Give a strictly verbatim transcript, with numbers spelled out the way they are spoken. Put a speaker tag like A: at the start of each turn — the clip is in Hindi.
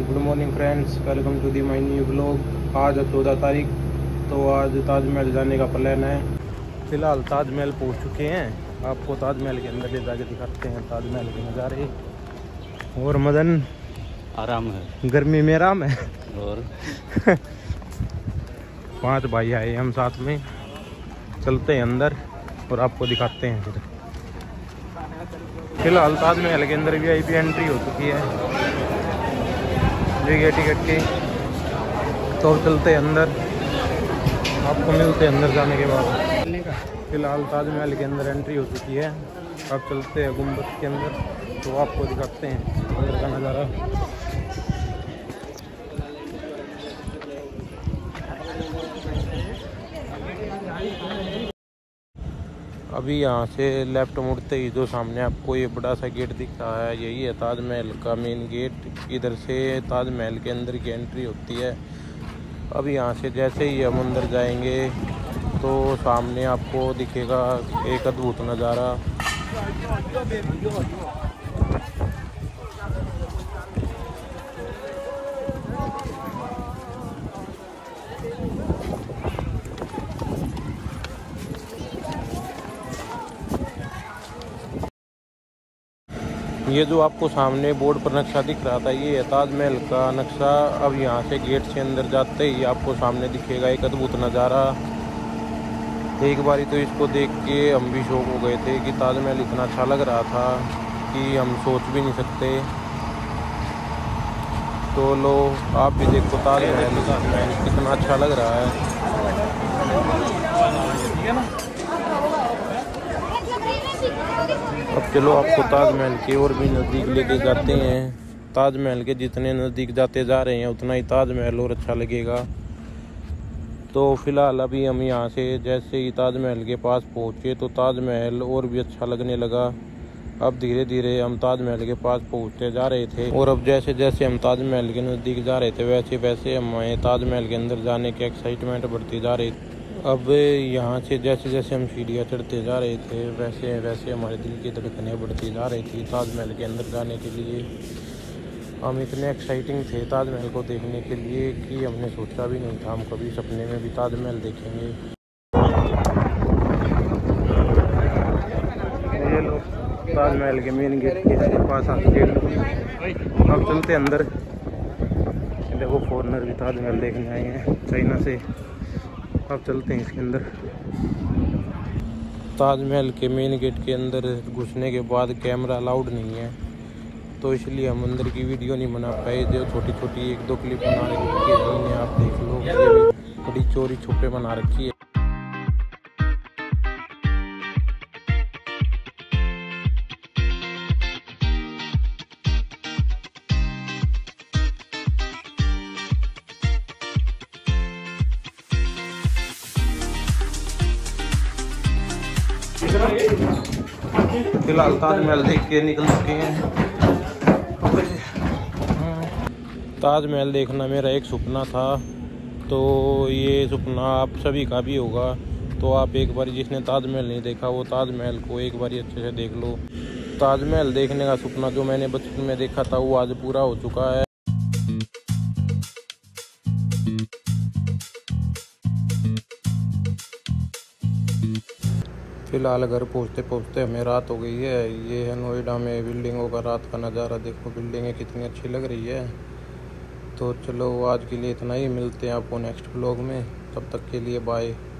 A: Good morning friends, welcome to the my new blog. आज है चौदह तारीख, तो आज ताजमहल जाने का प्लान है। फ़िलहाल ताजमहल पहुंच चुके हैं। आपको ताजमहल के अंदर ले जाके दिखाते हैं ताजमहल के नज़ारे। और मदन
B: आराम है,
A: गर्मी में आराम है।
B: और
A: पांच भाई आए हम साथ में, चलते हैं अंदर और आपको दिखाते हैं। फिर फिलहाल ताजमहल के अंदर वी आई पी एंट्री हो चुकी है टिकट की, तो चलते हैं अंदर, आपको मिलते हैं अंदर जाने के बाद। फिलहाल ताजमहल के अंदर एंट्री हो चुकी है, अब चलते हैं गुम्बद के अंदर, तो आपको दिखाते हैं अंदर का नज़ारा। अभी यहाँ से लेफ्ट मुड़ते ही जो सामने आपको ये बड़ा सा गेट दिख रहा है, यही है ताजमहल का मेन गेट। इधर से ताजमहल के अंदर की एंट्री होती है। अब यहाँ से जैसे ही हम अंदर जाएंगे तो सामने आपको दिखेगा एक अद्भुत नज़ारा। ये जो आपको सामने बोर्ड पर नक्शा दिख रहा था, ये है ताजमहल का नक्शा। अब यहाँ से गेट से अंदर जाते ही आपको सामने दिखेगा एक अद्भुत नज़ारा। एक बारी तो इसको देख के हम भी शौक हो गए थे कि ताजमहल इतना अच्छा लग रहा था कि हम सोच भी नहीं सकते। तो लो आप भी देखो ताजमहल कितना अच्छा लग रहा है। अब चलो आपको ताजमहल के और भी नज़दीक लेके जाते हैं। ताजमहल के जितने नज़दीक जाते जा रहे हैं उतना ही ताजमहल और अच्छा लगेगा। तो फिलहाल अभी हम यहाँ से जैसे ही ताजमहल के पास पहुँचे तो ताजमहल और भी अच्छा लगने लगा। अब धीरे धीरे हम ताजमहल के पास पहुँचते जा रहे थे, और अब जैसे जैसे हम ताजमहल के नज़दीक जा रहे थे वैसे वैसे हमें ताजमहल के अंदर जाने की एक्साइटमेंट बढ़ती जा रही थी। अब यहाँ से जैसे जैसे हम सीढ़ियाँ चढ़ते जा रहे थे वैसे वैसे हमारे दिल की धड़कनें बढ़ती जा रही थी ताजमहल के अंदर जाने के लिए। हम इतने एक्साइटिंग थे ताजमहल को देखने के लिए कि हमने सोचा भी नहीं था हम कभी सपने में भी ताजमहल देखेंगे। ये लोग ताजमहल के मेन गेट के पास आके अब चलते अंदर। देखो फॉरेनर भी ताजमहल देखने आए हैं चाइना से। अब चलते हैं इसके अंदर। ताजमहल के मेन गेट के अंदर घुसने के बाद कैमरा अलाउड नहीं है, तो इसलिए हम अंदर की वीडियो नहीं बना पाए। जो छोटी छोटी एक दो क्लिप बना रखी है आप देख लो, ये भी बड़ी चोरी छुपे बना रखी है। फिलहाल ताजमहल देख के निकल चुके हैं। ताजमहल देखना मेरा एक सपना था, तो ये सपना आप सभी का भी होगा। तो आप एक बार जिसने ताजमहल नहीं देखा वो ताजमहल को एक बार अच्छे से देख लो। ताजमहल देखने का सपना जो मैंने बचपन में देखा था वो आज पूरा हो चुका है। फिलहाल घर पहुंचते पहुंचते हमें रात हो गई है। ये है नोएडा में बिल्डिंगों का रात का नज़ारा। देखो बिल्डिंगें कितनी अच्छी लग रही है। तो चलो आज के लिए इतना ही, मिलते हैं आपको नेक्स्ट व्लॉग में। तब तक के लिए बाय।